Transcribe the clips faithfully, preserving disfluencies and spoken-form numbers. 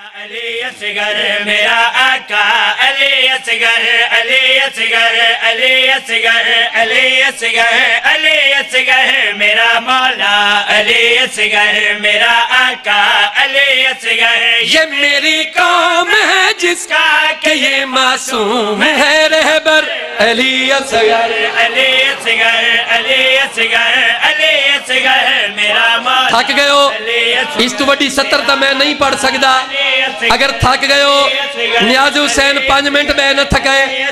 علی اصغر میرا آقا علی اصغر علی اصغر علی اصغر علی اصغر علی اصغر میرا مولا علی اصغر میرا آقا علی اصغر یہ میری قوم ہے جس کا کہ یہ معصوم ہے رہبر علی اصغر علی اصغر علی اصغر علی اصغر میرا مولا تھک گئے ہو اس تو بڑی ستر تا میں نہیں پڑھ سکتا اگر تھک گئے ہو نیاز حسین پانچ منٹ بے نہ تھکائے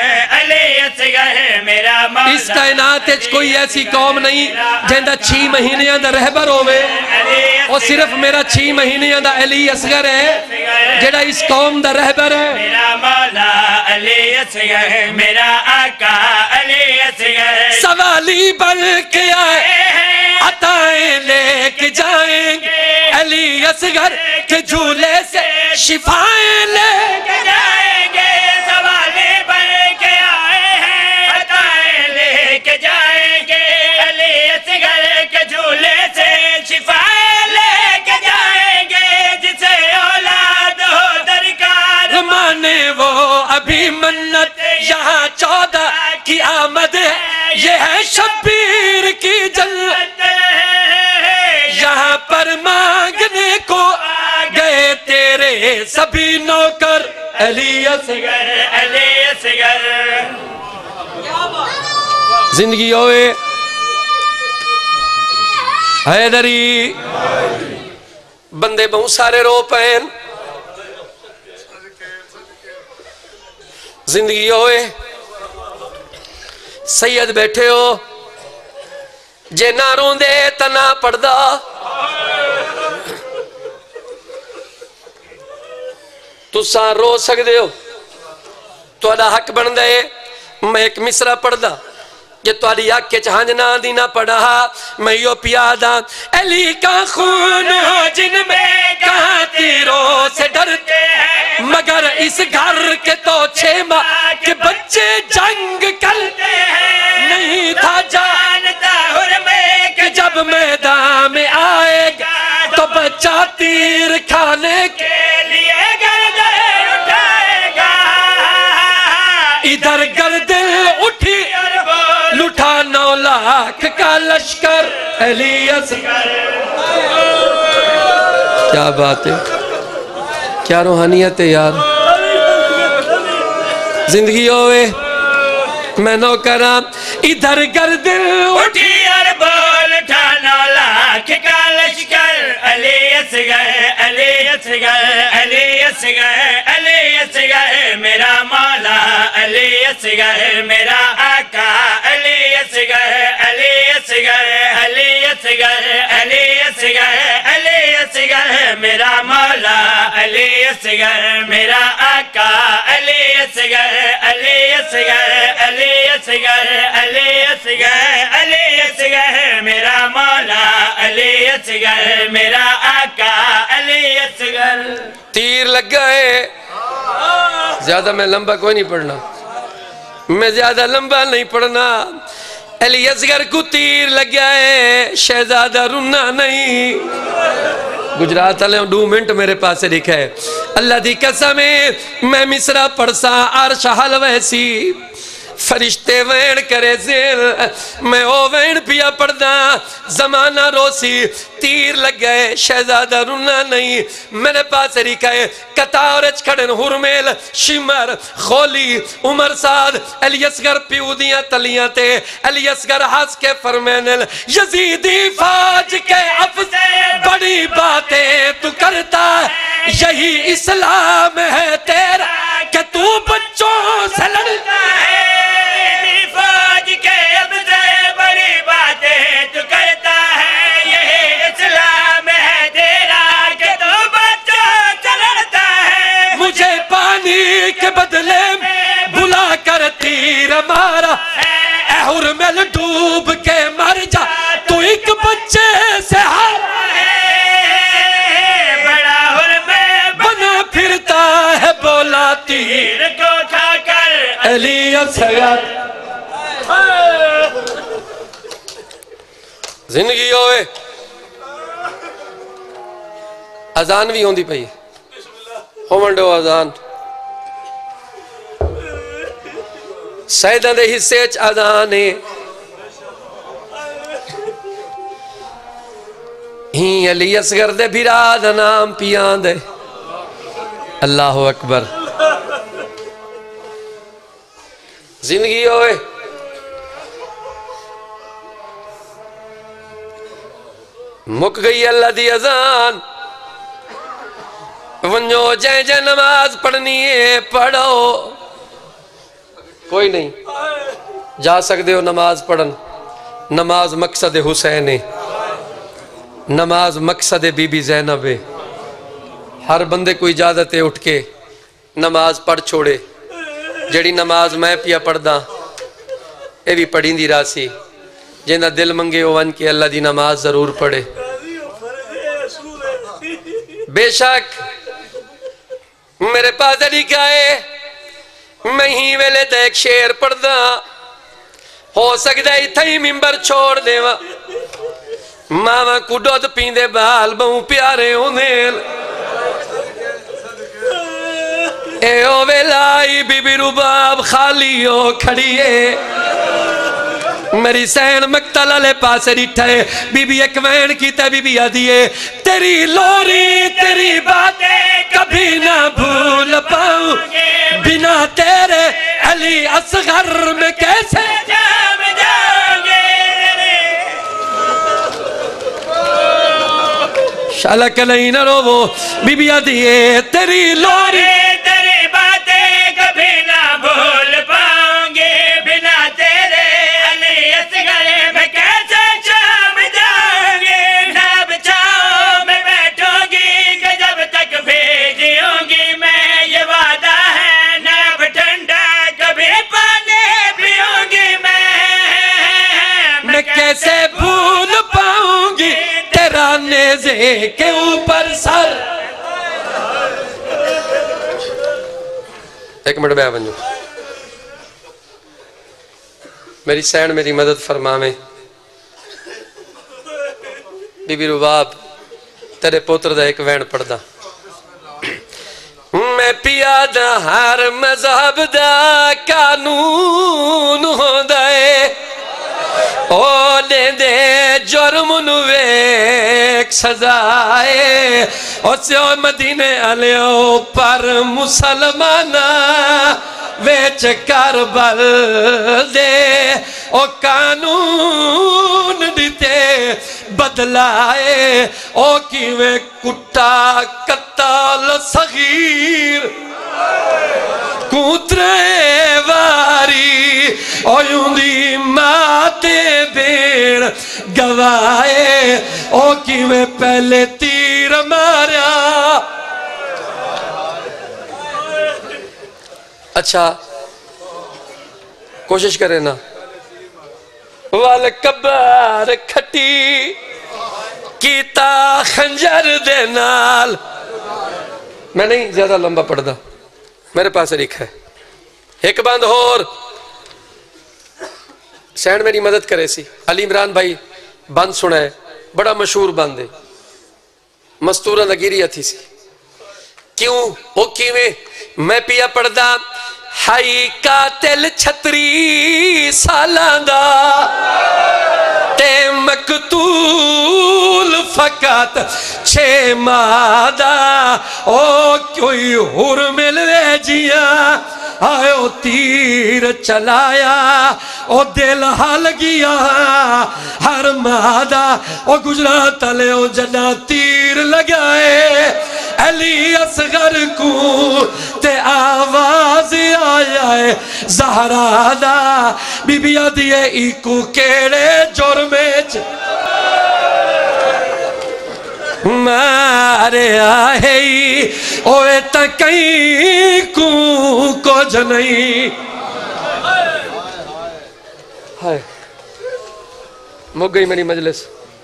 اس کائنات اچ کوئی ایسی قوم نہیں جہاں چھ مہینے دا رہبر ہوئے اور صرف میرا چھ مہینے دا علی اصغر ہے جڑا اس قوم دا رہبر ہے میرا مولا علی اصغر میرا آقا علی اصغر سوالی بن کے آئے عطائیں لے کے جائیں گے علی اصغر کے جھولے سے شفائیں لے کے جائیں گے سوالی بن کے آئے ہیں عطائیں لے کے جائیں گے علی اصغر کے جھولے سے شفائیں لے کے جائیں گے جسے اولاد ہو درکار مانے وہ ابھی منت یہاں چودہ کی آمد ہے یہ ہے شبیر کی جنت یہاں پر مانگنے کو گئے تیرے سبھی نوکر علی اصغر علی اصغر زندگی ہوئے حیدری بندے بہت سارے رو پہن زندگی ہوئے سید بیٹھے ہو جے نہ رون دے تنا پڑھدا تو ساں رو سکدے ہو تو ادا حق بن دے میں ایک مصرہ پڑھدا یہ توالی آنکھ کے چہانجنا دینا پڑھا میں یو پیادا علی کا خون ہو جن میں کہاں تیروں سے ڈرتے ہیں مگر اس گھر کے تو چھ ماہ کے بچے جنگ کرتے ہیں نہیں تھا جانتا حرمے کہ جب میدان میں آئے گا تو بچہ تیر کھانے کے لیے گردن اٹھائے گا ادھر گردن اٹھی لٹھا نو لاکھ کا لشکر علی اصغر کیا بات ہے کیا روحانیت ہے یار زندگی ہوئے میں نو کرام ادھر گردن اٹھی اور بول اٹھا نو لاکھ کا لشکر علی اصغر علی اصغر علی اصغر علی اصغر میرا مولا علی اصغر میرا آقا علی اصغر علی اصغر علی اصغر علی اصغر علی اصغر میرا مولا علی اصغر میرا آقا علی اصغر علی اصغر علی اصغر علی اصغر علی اصغر میرا مولا علی اصغر میرا آقا علی اصغر تیر لگ گئے زیادہ میں لمبا کوئی نہیں پڑھنا میں زیادہ لمبا نہیں پڑھنا علی اصغر کو تیر لگ گئے شہزادہ رنا نہیں گجرات علیہ دو منٹ میرے پاس لکھا ہے اللہ دی قسم میں مصرہ پڑھسا عرش حل ویسی فرشتے وین کرے زیر میں او وین پیا پڑھدا زمانہ روسی تیر لگ گئے شہزادہ رنا نہیں میرے پاس لکھا ہے کتارچ کھڑن ہرمیل شمر خولی عمر سعد علی اصغر پیودیاں تلیاں تے علی اصغر ہس کے فرمینل یزیدی فاج کے افز بڑی باتیں تو کرتا یہی اسلام ہے تیرا کہ تو بچوں سے لڑتا ہے فوج کے اب سے بڑی باتیں تو کرتا ہے یہی اسلام ہے تیرا کہ تو بچوں سے لڑتا ہے مجھے پانی کے بدلے میں بلا کر تیر مارا اے حرمل ڈوب کے مر جا تو ایک بچے سے ہارا ہے بڑا حرمل بنا پھرتا ہے بولا تیر کو کھا کر علی اصغر زندگی ہوئے اذان بھی ہوندی پئی ہومنڈو آزان سیدہ دے حصے چ آزانے ہی علی اصغر دے بھرا دا نام پیان دے اللہ اکبر زندگی ہوئے مک گئی اللہ دی اذان ونجو جائیں جائیں نماز پڑھنی ہے پڑھو کوئی نہیں جا سکتے ہو نماز پڑھن نماز مقصد حسین ہے نماز مقصد بی بی زینب ہے ہر بندے کو اجازت ہے اٹھ کے نماز پڑھ چھوڑے جڑی نماز میں پیا پڑھ دا اے بھی پڑھیں دی راسی جیندہ دل منگے ہو ون کے اللہ دی نماز ضرور پڑھے بے شک میرے پاس علی کہے میں ہی ویلے تے ایک شیر پڑھ دا ہو سکتا ہی تھئی ممبر چھوڑ دے وا ماما کو دودھ پیندے بال بہوں پیارے ہوندیل اے او ویلائی بی بی رباب خالی ہو کھڑیے میری سین مقتل علی پاس ریٹھے بی بی ایک وین کی تے بی بی آدھیے تیری لوری تیری باتیں کبھی نہ بھول پاؤں بنا تیرے علی اصغر میں کیسے جام جاؤں گے شالہ کلئی نہ رو وہ بی بی آدھیے تیری لوری تیری باتیں کبھی نہ بھول پاؤں گے بنا تیرے علی اصغر میں کیسے جام جاؤں گے نہ بچاؤ میں بیٹھوں گی کہ جب تک بھیجوں گی میں یہ وعدہ ہے نہ ٹھنڈا کبھی پانے پیوں گی میں میں کیسے بھول پاؤں گی تیرا نیزے کے اوپر سر ایک منٹ میں بنجو میری سین میری مدد فرماویں بی بی رباب تیرے پوتر دا ایک وین پڑھ دا میں پیادہ ہر مذہب دا قانون ہو دائے او دے دے جرم نویک سزائے او سیو مدینے علیو پر مسلمانہ ویچ کربل دے او قانون دیتے بدلائے او کیویں کٹا کتال صغیر کوترے واری او یوں دی ماتے بیڑ گوائے او کیویں پہلے تیر ماریا اچھا کوشش کریں نا والکبار کھٹی کیتا خنجر دے نال میں نہیں زیادہ لمبا پڑھ دا میرے پاس ایک ہے ایک بند اور سینڈ میری مدد کرے سی علی عمران بھائی بند سنا ہے بڑا مشہور بند ہے مستورہ لگیری تھی سی کیوں وہ کیویں میں پیا پڑھ دا ہائی قاتل چھتری سالاندا تے مقتول فقط چھے مادہ او کوئی ہور ملوے جیاں آئیو تیر چلایا او دل حال گیا ہر مادہ او گجرا تلے او جنا تیر لگائے علی اصغر کو تے آواز آئے زہرا دا بی بی آدھیے ایکو کیڑے جرمیچ مارے آہی اوے تکیں کو کو جنئی ہائے مک گئی میری مجلس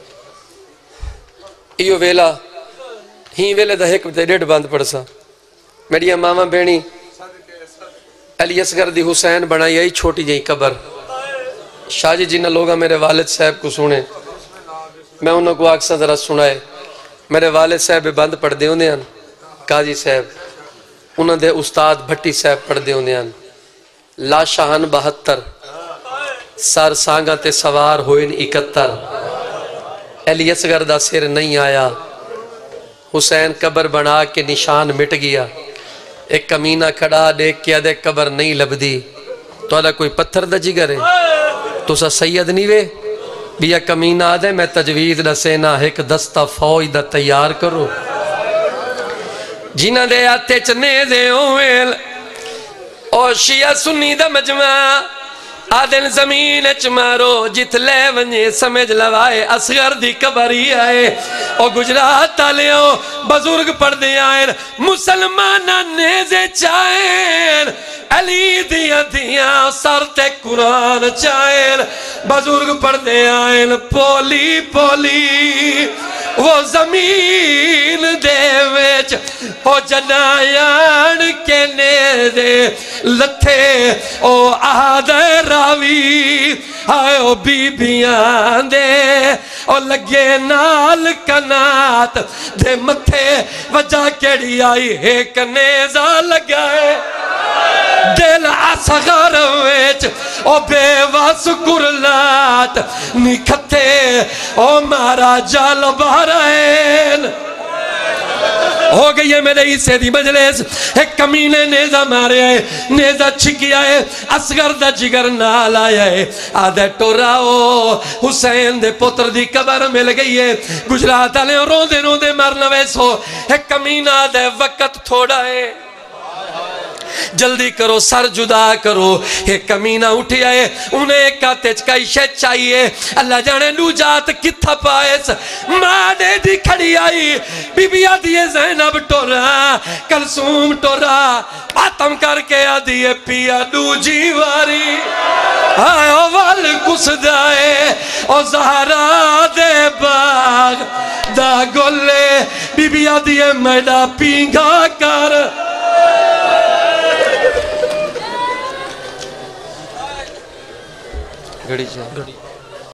ایو ویلا ہی ویلے دا ایک ڈیڑھ باندھ پڑ سا میری ماما بینی علی اصغر دی حسین بنائی آئی چھوٹی جائی قبر شاہ جی جنہ لوگا میرے والد صاحب کو سنے میں انہوں کو آکسا ذرا سنائے میرے والد صاحب بند پڑھ دے انہیں قاضی صاحب انہوں دے استاد بھٹی صاحب پڑھ دے ہوندے ہیں لا شاہن بہتر سر سانگا تے سوار ہوئن اکتر علی اصغر دا سر نہیں آیا حسین قبر بنا کے نشان مٹ گیا ایک کمینہ کھڑا دیکھ کیا دے قبر نہیں لبدی تو اللہ کوئی پتھر دا جگر ہے تو سا سید نہیں وے بیا کمینہ آدھے میں تجوید دا سینا ایک دستہ فوج دا تیار کرو جنہ دے آتے چنے دے اویل او شیعہ سنی دا مجمع آدن زمین اچ مارو جت لے ونجے سمجھ لوائے اصغر دی قبری آئے او گجرات تالیوں بزرگ پڑھ دے آئے مسلمانہ نیزے چاہیں علی دیا دیا سر تے قرآن چاہیں بزرگ پڑھ دے آئے پولی پولی وہ زمین دے ویچ او جنایان کے نیزے لتھے او آدھے راوی آئے او بی بیان دے او لگے نال کنات دے متھے وجہ کیڑی آئی ایک نیزہ لگائے دل اصغر ویچ او بے واس کرلات نکھتے او مارا جال بارائن ہو گئی ہے میرے عیسے دی مجلس ایک کمینے نیزہ مارے آئے نیزہ چھکی آئے اصغر دا جگر نال آیا ہے آدھے ٹوراؤ حسین دے پتر دی قبر مل گئی ہے گجرات آلے رو دے رو دے مرنا ویسو ایک کمینہ دے وقت تھوڑا ہے جلدی کرو سر جدا کرو ایک کمینہ اٹھی آئے انہیں ایک کاتے چکائی شید چاہیے اللہ جانے نوجات کتھا پائس مانے دی کھڑی آئی بی بی آدھیے زینب ٹورا کلسوم ٹورا پاتم کر کے آدھیے پیا دو جیواری آئے او وال کس دائے او زہرا دے باغ دا گلے بی بی آدھیے میڈا پینگا کر گھڑی چاہ